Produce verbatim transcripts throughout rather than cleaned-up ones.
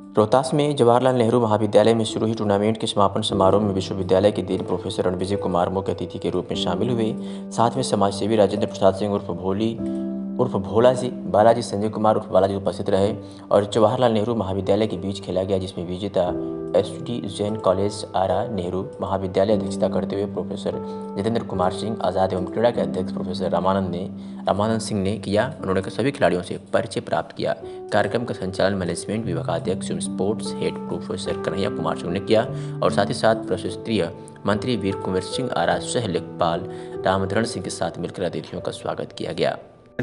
रोहतास में जवाहरलाल नेहरू महाविद्यालय में शुरू हुई टूर्नामेंट के समापन समारोह में विश्वविद्यालय के डीन प्रोफेसर रणविजय कुमार मुख्य अतिथि के रूप में शामिल हुए। साथ में समाजसेवी राजेंद्र प्रसाद सिंह उर्फ भोली उर्फ भोला जी, बालाजी संजय कुमार उर्फ बालाजी उपस्थित रहे और जवाहरलाल नेहरू महाविद्यालय के बीच खेला गया, जिसमें विजेता S D Jain college Ara Nehru महाविद्यालय अध्यक्षता करते हुए प्रोफेसर जितेंद्र कुमार सिंह आज़ाद एवं क्रीड़ा के अध्यक्ष प्रोफेसर रामानंद ने रामानंद सिंह ने किया। उन्होंने सभी खिलाड़ियों से परिचय प्राप्त किया। कार्यक्रम का संचालन मैनेजमेंट विभाग अध्यक्ष एवं sports head professor Kanhaiya Kumar Singh ने किया और साथ ही साथ प्रशासकीय मंत्री वीर कुंवर सिंह आरा सह लेखपाल रामधरण सिंह के साथ मिलकर अतिथियों का स्वागत किया गया।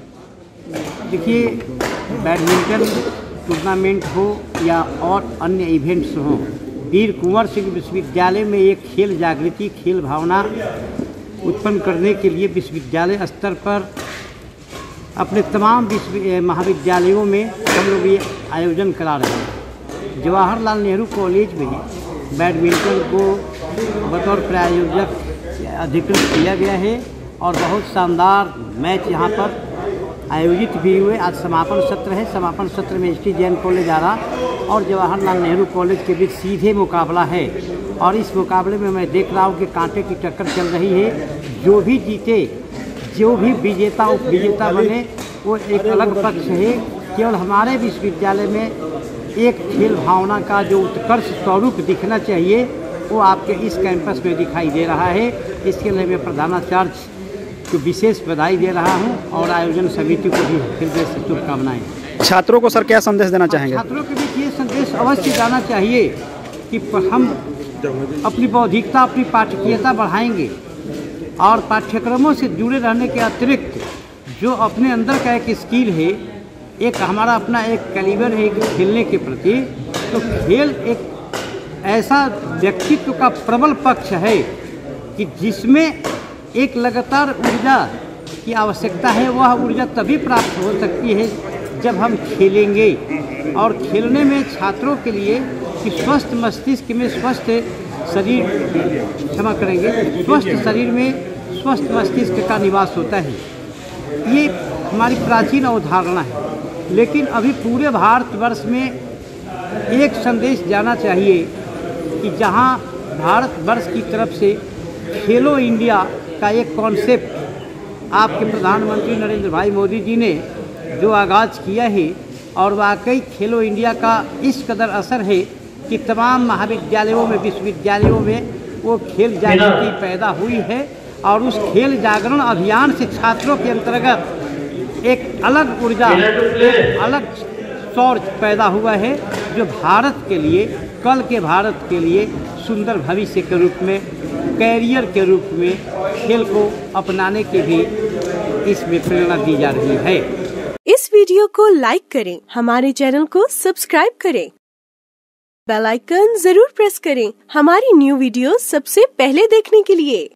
देखिए, बैडमिंटन टूर्नामेंट हो या और अन्य इवेंट्स हों, वीर कुंवर सिंह विश्वविद्यालय में एक खेल जागृति, खेल भावना उत्पन्न करने के लिए विश्वविद्यालय स्तर पर अपने तमाम विश्व महाविद्यालयों में हम लोग ये आयोजन करा रहे हैं। जवाहरलाल नेहरू कॉलेज में बैडमिंटन को बतौर प्रायोजक अधिकृत किया गया है और बहुत शानदार मैच यहाँ पर आयोजित भी हुए। आज समापन सत्र है। समापन सत्र में S D Jain college Ara और जवाहरलाल नेहरू कॉलेज के बीच सीधे मुकाबला है और इस मुकाबले में मैं देख रहा हूँ कि कांटे की टक्कर चल रही है। जो भी जीते, जो भी विजेता उप विजेता बने, वो एक अलग पक्ष है। केवल हमारे विश्वविद्यालय में एक खेल भावना का जो उत्कर्ष स्वरूप दिखना चाहिए वो आपके इस कैंपस में दिखाई दे रहा है। इसके लिए मैं प्रधानाचार्य को विशेष बधाई दे रहा हूं और आयोजन समिति को भी हृदय से शुभकामनाएं। छात्रों को सर क्या संदेश देना चाहेंगे? छात्रों के बीच ये संदेश अवश्य जाना चाहिए कि हम अपनी बौद्धिकता, अपनी पाठकीयता बढ़ाएंगे और पाठ्यक्रमों से जुड़े रहने के अतिरिक्त जो अपने अंदर का एक स्किल है, एक हमारा अपना एक कैलिबर है खेलने के प्रति, तो खेल एक ऐसा व्यक्तित्व का प्रबल पक्ष है कि जिसमें एक लगातार ऊर्जा की आवश्यकता है। वह ऊर्जा तभी प्राप्त हो सकती है जब हम खेलेंगे और खेलने में छात्रों के लिए कि स्वस्थ मस्तिष्क में स्वस्थ शरीर क्षमा करेंगे स्वस्थ शरीर में स्वस्थ मस्तिष्क का निवास होता है। ये हमारी प्राचीन अवधारणा है, लेकिन अभी पूरे भारतवर्ष में एक संदेश जाना चाहिए कि जहाँ भारतवर्ष की तरफ से खेलो इंडिया का एक कॉन्सेप्ट आपके प्रधानमंत्री नरेंद्र भाई मोदी जी ने जो आगाज़ किया है और वाकई खेलो इंडिया का इस कदर असर है कि तमाम महाविद्यालयों में, विश्वविद्यालयों में वो खेल जागृति पैदा हुई है और उस खेल जागरण अभियान से छात्रों के अंतर्गत एक अलग ऊर्जा, एक अलग सौर पैदा हुआ है जो भारत के लिए, कल के भारत के लिए सुंदर भविष्य के रूप में, कैरियर के रूप में खेल को अपनाने की भी इसमें प्रेरणा दी जा रही है। इस वीडियो को लाइक करें, हमारे चैनल को सब्सक्राइब करें, बेल आइकन जरूर प्रेस करें हमारी न्यू वीडियो सबसे पहले देखने के लिए।